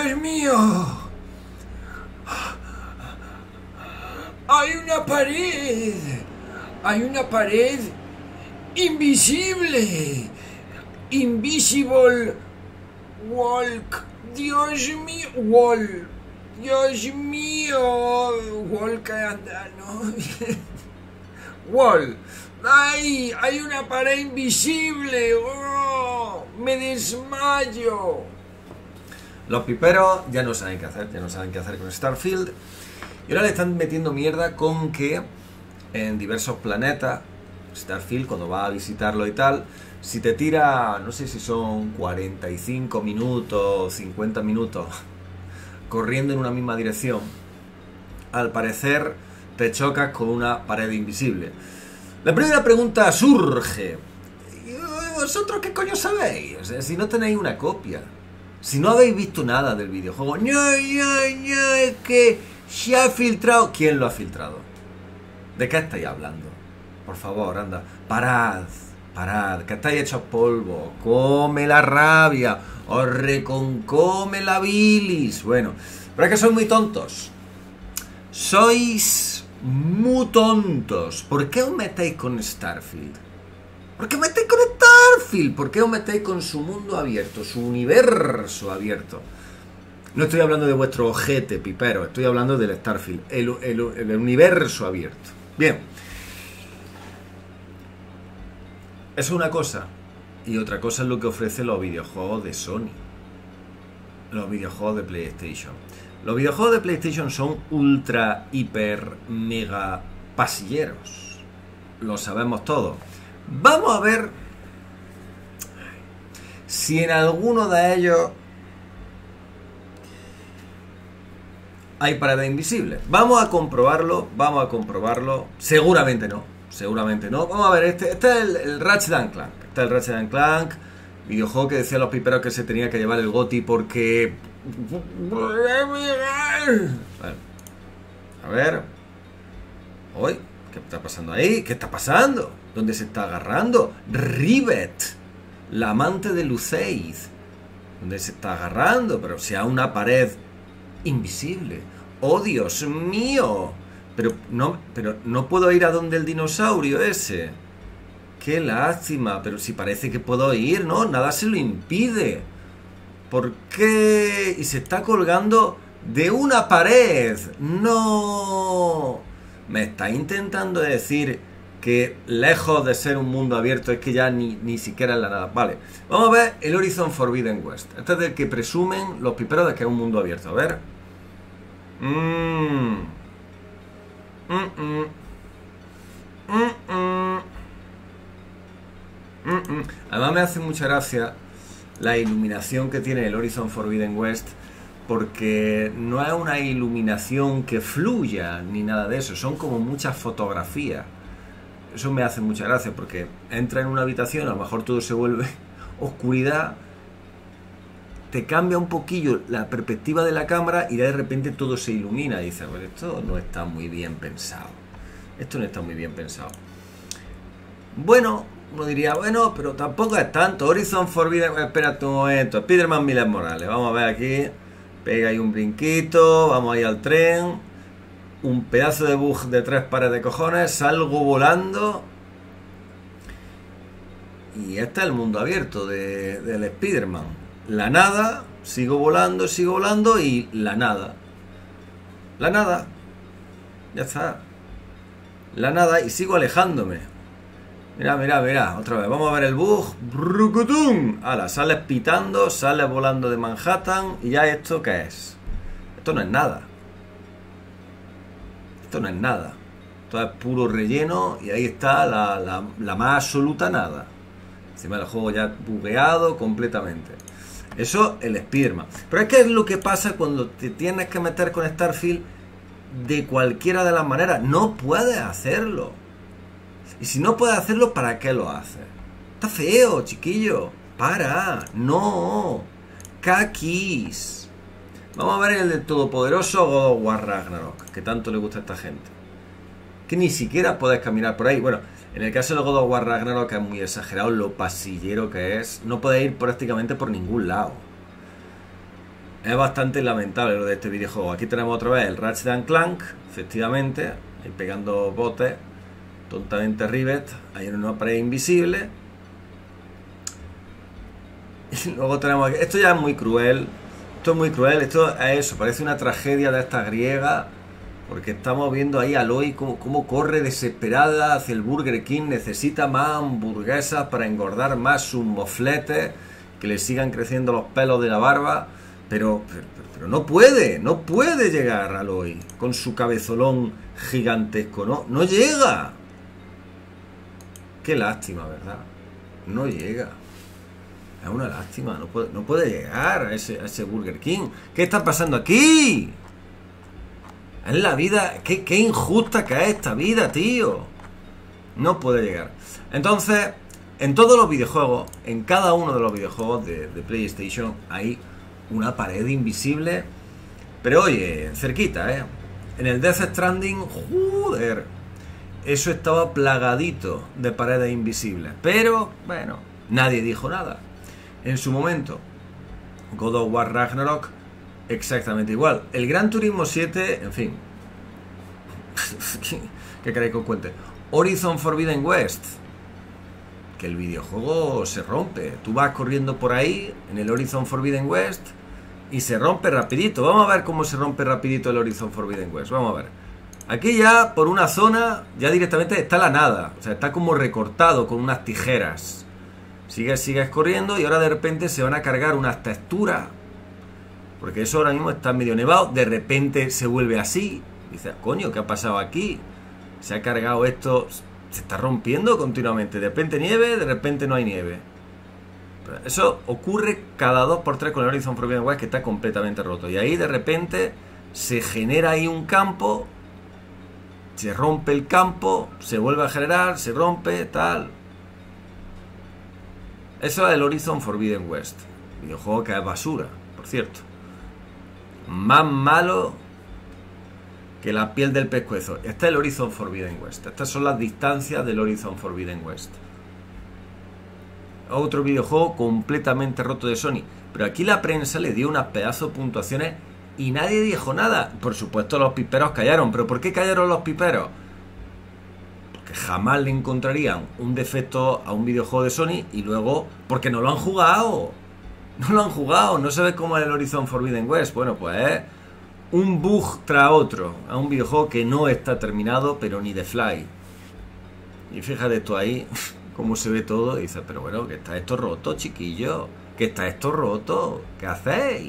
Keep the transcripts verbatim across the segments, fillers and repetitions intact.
Dios mío. Hay una pared. Hay una pared invisible. Invisible walk. Dios mío. Wall. Dios mío. Walk anda, ¿no? Wall. ¡Ay! ¡Hay una pared invisible! ¡Oh! ¡Me desmayo! Los piperos ya no saben qué hacer, ya no saben qué hacer con Starfield. Y ahora le están metiendo mierda con que en diversos planetas, Starfield, cuando va a visitarlo y tal, si te tira, no sé si son cuarenta y cinco minutos, cincuenta minutos, corriendo en una misma dirección, al parecer te chocas con una pared invisible. La primera pregunta surge: ¿vosotros qué coño sabéis? O sea, si no tenéis una copia, si no habéis visto nada del videojuego. No, no, no, es que se ha filtrado. ¿Quién lo ha filtrado? ¿De qué estáis hablando? Por favor, anda, parad, parad, que estáis hechos polvo. Come la rabia, os reconcome la bilis. Bueno, pero es que sois muy tontos. Sois muy tontos. ¿Por qué os metéis con Starfield? ¿Por qué os metéis con Starfield? ¿Por qué os metéis con su mundo abierto, su universo abierto? No estoy hablando de vuestro ojete, pipero, estoy hablando del Starfield, el, el, el universo abierto. Bien. Eso es una cosa. Y otra cosa es lo que ofrecen los videojuegos de Sony. Los videojuegos de PlayStation. Los videojuegos de PlayStation son ultra, hiper, mega pasilleros. Lo sabemos todos. Vamos a ver si en alguno de ellos hay paredes invisibles. Vamos a comprobarlo, vamos a comprobarlo. Seguramente no, seguramente no. Vamos a ver, este, este es el, el Ratchet and Clank. Este es el Ratchet and Clank, videojuego que decían los piperos que se tenía que llevar el GOTY porque... Bueno, a ver. Uy, ¿qué está pasando ahí? ¿Qué está pasando? ¿Dónde se está agarrando? Rivet, la amante de Luceid. ¿Dónde se está agarrando? Pero si a una pared invisible. ¡Oh, Dios mío! Pero no, pero no puedo ir a donde el dinosaurio ese. ¡Qué lástima! Pero si parece que puedo ir, ¿no? Nada se lo impide. ¿Por qué? Y se está colgando de una pared. ¡No! Me está intentando decir que lejos de ser un mundo abierto es que ya ni, ni siquiera es la nada. Vale, vamos a ver el Horizon Forbidden West. Este es del que presumen los piperos de que es un mundo abierto. A ver. Mmm. Mm -mm. Mm -mm. Mm -mm. Además me hace mucha gracia la iluminación que tiene el Horizon Forbidden West, porque no es una iluminación que fluya ni nada de eso, son como muchas fotografías. Eso me hace mucha gracia, porque entra en una habitación, a lo mejor todo se vuelve oscuridad, te cambia un poquillo la perspectiva de la cámara y de repente todo se ilumina y dices, pues esto no está muy bien pensado, esto no está muy bien pensado. Bueno, uno diría, bueno, pero tampoco es tanto. Horizon Forbidden, espérate un momento, Spider-Man Miles Morales, vamos a ver aquí, pega ahí un brinquito, vamos ahí al tren, un pedazo de bug de tres pares de cojones, salgo volando y este es el mundo abierto de, del Spider-Man. La nada, sigo volando, sigo volando y la nada, la nada, ya está, la nada y sigo alejándome. Mira, mira, mira, otra vez, vamos a ver el bug. ¡Brucutum! Ala, sales pitando, sales volando de Manhattan. ¿Y ya esto qué es? Esto no es nada. Esto no es nada. Esto es puro relleno y ahí está la, la, la más absoluta nada. Encima del juego ya bugueado completamente. Eso, el Spider-Man. Pero es que es lo que pasa cuando te tienes que meter con Starfield de cualquiera de las maneras. No puedes hacerlo. Y si no puedes hacerlo, ¿para qué lo haces? Está feo, chiquillo. Para. No. Kakis. Vamos a ver el del todopoderoso God of War Ragnarok, que tanto le gusta a esta gente. Que ni siquiera puedes caminar por ahí. Bueno, en el caso del God of War Ragnarok es muy exagerado lo pasillero que es. No puedes ir prácticamente por ningún lado. es bastante lamentable lo de este videojuego. Aquí tenemos otra vez el Ratchet and Clank, efectivamente, ahí pegando botes, tontamente Rivet, hay una pared invisible. Y luego tenemos aquí, esto ya es muy cruel, esto es muy cruel, esto es eso, parece una tragedia de esta griega, porque estamos viendo ahí a Aloy cómo, cómo corre desesperada hacia el Burger King, necesita más hamburguesas para engordar más sus mofletes, que le sigan creciendo los pelos de la barba, pero, pero, pero no puede, no puede llegar a Aloy con su cabezolón gigantesco, no, no llega. Qué lástima, ¿verdad? No llega. Es una lástima, no puede, no puede llegar a ese, a ese Burger King. ¿Qué está pasando aquí? Es la vida, qué, qué injusta que es esta vida, tío. No puede llegar. Entonces, en todos los videojuegos, en cada uno de los videojuegos de, de PlayStation, hay una pared invisible. Pero oye, cerquita, ¿eh? En el Death Stranding, joder, eso estaba plagadito de paredes invisibles. Pero, bueno, nadie dijo nada. En su momento, God of War Ragnarok, exactamente igual. El Gran Turismo siete, en fin. ¿Qué queréis que os cuente? Horizon Forbidden West. Que el videojuego se rompe. Tú vas corriendo por ahí, en el Horizon Forbidden West, y se rompe rapidito. Vamos a ver cómo se rompe rapidito el Horizon Forbidden West. Vamos a ver. Aquí ya, por una zona, ya directamente está la nada. O sea, está como recortado con unas tijeras. Sigues, sigues corriendo y ahora de repente se van a cargar unas texturas. Porque eso ahora mismo está medio nevado. De repente se vuelve así. Dices, coño, ¿qué ha pasado aquí? Se ha cargado esto. Se está rompiendo continuamente. De repente nieve, de repente no hay nieve. Eso ocurre cada dos por tres con el Horizon Forbidden West, que está completamente roto. Y ahí de repente se genera ahí un campo. Se rompe el campo. Se vuelve a generar. Se rompe, tal. Eso es el Horizon Forbidden West. Videojuego que es basura, por cierto. Más malo que la piel del pescuezo. Este es el Horizon Forbidden West. Estas son las distancias del Horizon Forbidden West. Otro videojuego completamente roto de Sony. Pero aquí la prensa le dio unas pedazos de puntuaciones y nadie dijo nada. Por supuesto los piperos callaron. ¿Pero por qué callaron los piperos? Porque jamás le encontrarían un defecto a un videojuego de Sony y luego porque no lo han jugado. No lo han jugado, no sabes cómo es el Horizon Forbidden West. Bueno, pues es un bug tras otro. Es un videojuego que no está terminado, pero ni de fly. Y fíjate tú ahí cómo se ve todo. Y dices, pero bueno, que está esto roto, chiquillo. Que está esto roto. ¿Qué hacéis?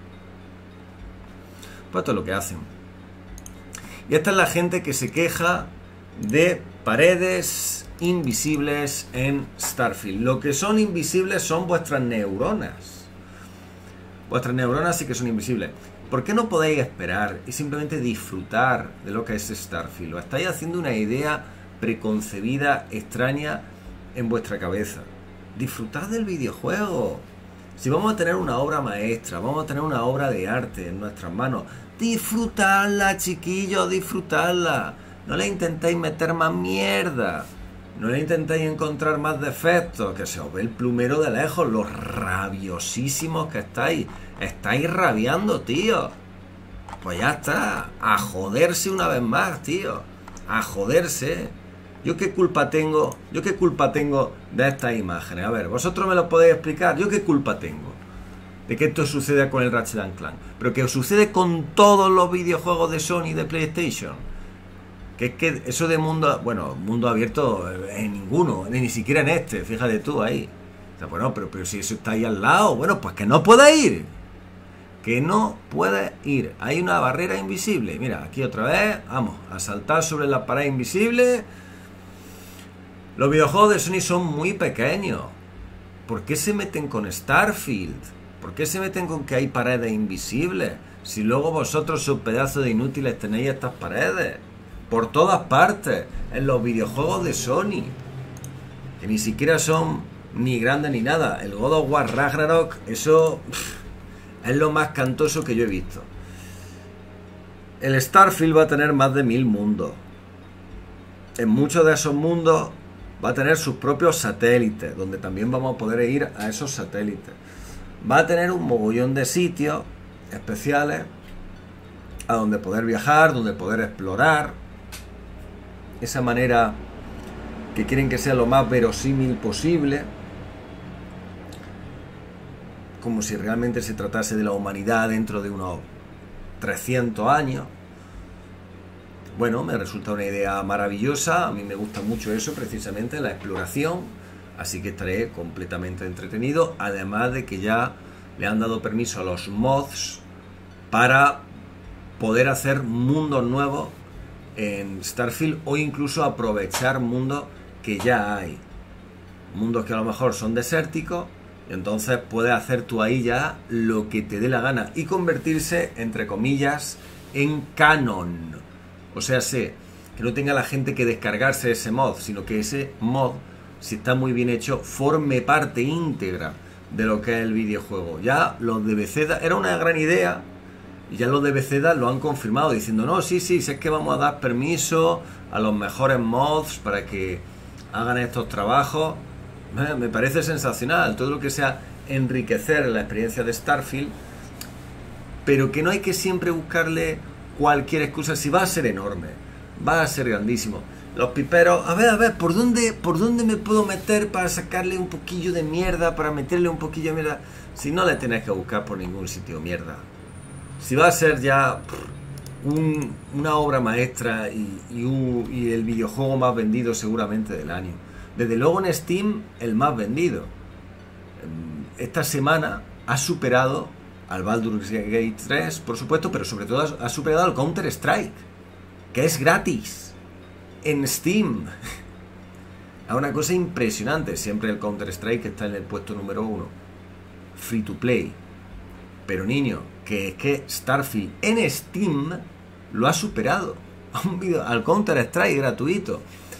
Pues esto es lo que hacen. Y esta es la gente que se queja de paredes invisibles en Starfield. Lo que son invisibles son vuestras neuronas. Vuestras neuronas sí que son invisibles. ¿Por qué no podéis esperar y simplemente disfrutar de lo que es Starfield? O estáis haciendo una idea preconcebida, extraña en vuestra cabeza. Disfrutad del videojuego. Si vamos a tener una obra maestra, vamos a tener una obra de arte en nuestras manos, disfrutadla, chiquillos, disfrutadla. No le intentéis meter más mierda. No le intentéis encontrar más defectos. Que se os ve el plumero de lejos. Los rabiosísimos que estáis. Estáis rabiando, tío. Pues ya está. A joderse una vez más, tío. A joderse. ¿Yo qué culpa tengo? ¿Yo qué culpa tengo de estas imágenes? A ver, vosotros me lo podéis explicar. ¿Yo qué culpa tengo de que esto suceda con el Ratchet and Clank? Pero que sucede con todos los videojuegos de Sony de PlayStation. Que es que eso de mundo, bueno, mundo abierto en ninguno, ni siquiera en este, fíjate tú ahí. O sea, bueno, pero, pero si eso está ahí al lado, bueno, pues que no puede ir. Que no puede ir. Hay una barrera invisible. Mira, aquí otra vez, vamos, a saltar sobre la pared invisible. Los videojuegos de Sony son muy pequeños. ¿Por qué se meten con Starfield? ¿Por qué se meten con que hay paredes invisibles? Si luego vosotros, sus pedazos de inútiles, tenéis estas paredes. Por todas partes, en los videojuegos de Sony, que ni siquiera son ni grandes ni nada. El God of War Ragnarok, eso pff, es lo más cantoso que yo he visto. El Starfield va a tener más de mil mundos. En muchos de esos mundos va a tener sus propios satélites, donde también vamos a poder ir a esos satélites. Va a tener un mogollón de sitios especiales a donde poder viajar, donde poder explorar. Esa manera que quieren que sea lo más verosímil posible, como si realmente se tratase de la humanidad dentro de unos trescientos años. Bueno, me resulta una idea maravillosa. A mí me gusta mucho eso, precisamente la exploración, así que estaré completamente entretenido, además de que ya le han dado permiso a los mods para poder hacer mundos nuevos en Starfield, o incluso aprovechar mundos que ya hay, mundos que a lo mejor son desérticos, y entonces puedes hacer tú ahí ya lo que te dé la gana y convertirse, entre comillas, en canon. O sea, sé que no tenga la gente que descargarse ese mod, sino que ese mod, si está muy bien hecho, forme parte íntegra de lo que es el videojuego. Ya los de Bethesda, era una gran idea, y ya los de Bethesda lo han confirmado diciendo, no, sí, sí, sí, es que vamos a dar permiso a los mejores mods para que hagan estos trabajos. Eh, me parece sensacional todo lo que sea enriquecer la experiencia de Starfield, pero que no hay que siempre buscarle cualquier excusa. Si va a ser enorme, va a ser grandísimo. Los piperos, a ver, a ver, ¿por dónde, por dónde me puedo meter para sacarle un poquillo de mierda, para meterle un poquillo de mierda? Si no le tenés que buscar por ningún sitio mierda. Si va a ser ya un, una obra maestra y, y, un, y el videojuego más vendido seguramente del año. Desde luego en Steam, el más vendido. Esta semana ha superado al Baldur's Gate tres, por supuesto, pero sobre todo ha superado al Counter Strike, que es gratis en Steam. Es una cosa impresionante. Siempre el Counter Strike está en el puesto número uno, free to play. Pero niño, que es que Starfield en Steam lo ha superado al Counter Strike gratuito.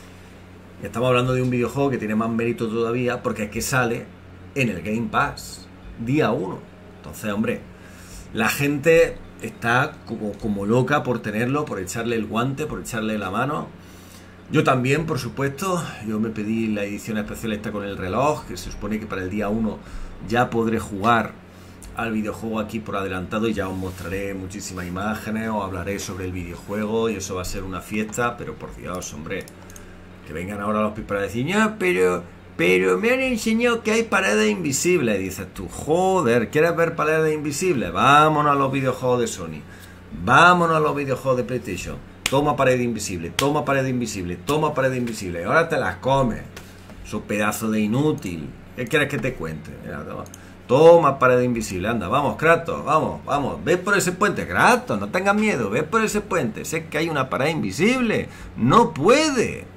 Y estamos hablando de un videojuego que tiene más mérito todavía, porque es que sale en el Game Pass día uno. Entonces, hombre, la gente está como, como loca por tenerlo, por echarle el guante, por echarle la mano. Yo también, por supuesto. Yo me pedí la edición especial esta con el reloj, que se supone que para el día uno ya podré jugar al videojuego aquí por adelantado, y ya os mostraré muchísimas imágenes, os hablaré sobre el videojuego, y eso va a ser una fiesta. Pero por Dios, hombre, que vengan ahora los pipas a decir, no, pero... Pero me han enseñado que hay paredes invisibles. Y dices tú, joder, ¿quieres ver paredes invisibles? Vámonos a los videojuegos de Sony. Vámonos a los videojuegos de PlayStation. Toma pared invisible, toma pared invisible, toma pared invisible. Y ahora te las comes. Su pedazo de inútil. ¿Qué quieres que te cuente? Mira, toma. Toma pared invisible, anda, vamos, Kratos, vamos, vamos. ¿Ves por ese puente? Kratos, no tengas miedo, ves por ese puente. Sé que hay una pared invisible. No puede.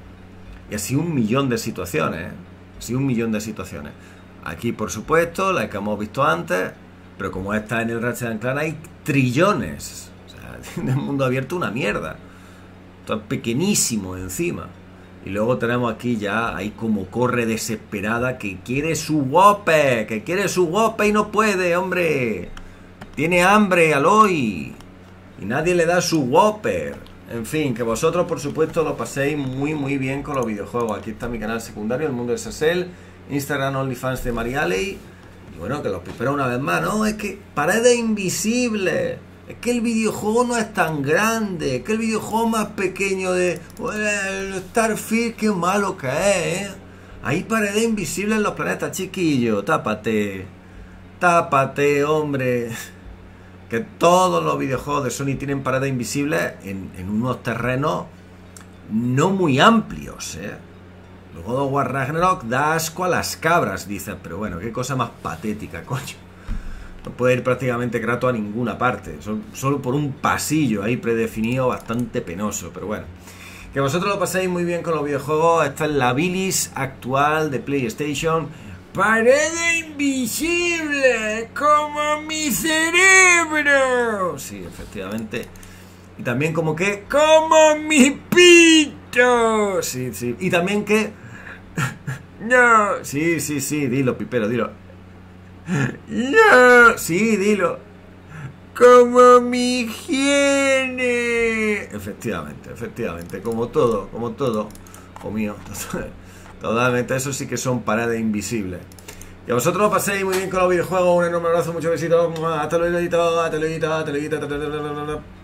Y así un millón de situaciones, ¿eh? Así un millón de situaciones. Aquí, por supuesto, la que hemos visto antes, pero como está en el Ratchet and Clank hay trillones. O sea, en el mundo abierto una mierda. Todo pequeñísimo encima. Y luego tenemos aquí ya, ahí como corre desesperada, que quiere su Whopper, que quiere su Whopper y no puede, hombre. Tiene hambre, Aloy. Y nadie le da su Whopper. En fin, que vosotros, por supuesto, lo paséis muy, muy bien con los videojuegos. Aquí está mi canal secundario, El Mundo de Sasel, Instagram, OnlyFans de Marialey. Y bueno, que los piperos una vez más, no, es que paredes invisibles. Es que el videojuego no es tan grande. Es que el videojuego más pequeño de... Bueno, el Starfield, qué malo que es, ¿eh? Hay paredes invisibles en los planetas, chiquillo. Tápate. Tápate, hombre. Que todos los videojuegos de Sony tienen paredes invisibles en, en unos terrenos no muy amplios, ¿eh? Luego God of War Ragnarok da asco a las cabras, dicen, pero bueno, qué cosa más patética, coño. No puede ir prácticamente Kratos a ninguna parte, solo por un pasillo ahí predefinido bastante penoso, pero bueno. Que vosotros lo paséis muy bien con los videojuegos. Esta es la bilis actual de PlayStation. ¡Pared invisible! ¡Como mi cerebro! Sí, efectivamente. Y también como que... ¡Como mi pito! Sí, sí. Y también que... ¡No! Sí, sí, sí. Dilo, pipero, dilo. ¡No! Sí, dilo. ¡Como mi higiene! Efectivamente, efectivamente. Como todo, como todo. Hijo mío. Totalmente, eso sí que son paredes invisibles. Y a vosotros paséis muy bien con los videojuegos. Un enorme abrazo, mucho besito. Hasta luego, hasta luego, hasta luego, hasta luego.